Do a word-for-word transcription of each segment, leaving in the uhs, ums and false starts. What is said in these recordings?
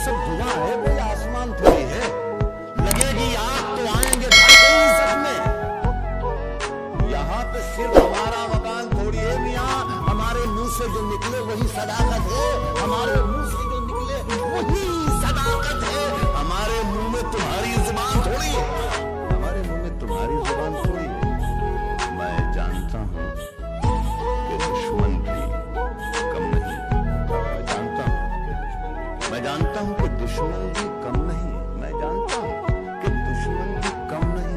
सब धुआं है, कोई आसमान थोड़ी है। लगेगी आग तो आएंगे धड़केंगे सपने। यहाँ पे सिर्फ हमारा मकान थोड़ी है मियाँ, हमारे मुंह से जो निकले वही सदाकत है। हमारे मुंह से जो निकले वही सदाकत है। हमारे मुंह में तुम्हारी जुबान थोड़ी है, हमारे मुंह में तुम्हारी जुबान थोड़ी है। मैं जानता हूँ कि दुश्मन भी कम नहीं। मैं जानता हूँ मैं जानता हूँ कि दुश्मन भी कम नहीं। मैं जानता हूँ कि दुश्मन भी कम नहीं,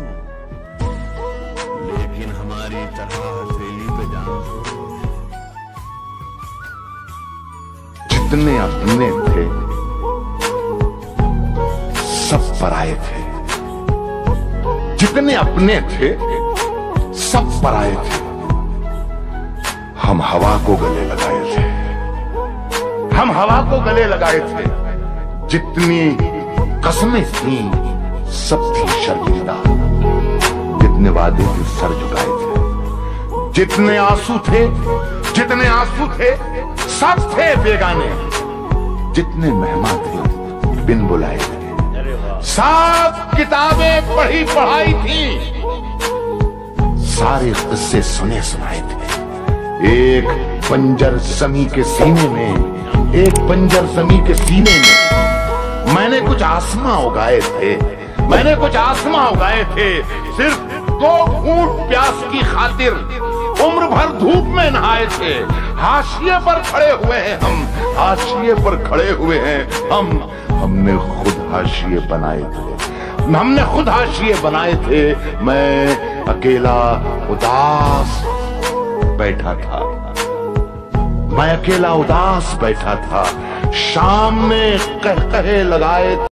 लेकिन हमारी तरह हथेली पे जान दो। जितने अपने थे सब पराये थे, जितने अपने थे सब पराये थे। हम हवा को गले लगाए थे, हम हवा को गले लगाए थे। जितनी कसमें थी सब थी शर्मिंदा, जितने वादे थे सर झुकाए थे। जितने आंसू थे जितने आंसू थे सब थे बेगाने, जितने मेहमान थे बिन बुलाए थे। सब किताबें पढ़ी पढ़ाई थी, सारे किस्से सुने सुनाए थे। एक बंजर समी के सीने में एक बंजर समी के सीने में मैंने कुछ आसमां उगाए थे, मैंने कुछ आसमां उगाए थे। सिर्फ दो घूंट प्यास की खातिर उम्र भर धूप में नहाए थे। हाशिए पर खड़े हुए हैं हम, हाशिए पर खड़े हुए हैं हम। हमने खुद हाशिए बनाए थे, हमने खुद हाशिए बनाए थे। मैं अकेला उदास बैठा था, मैं अकेला उदास बैठा था। शाम में कह कहे लगाए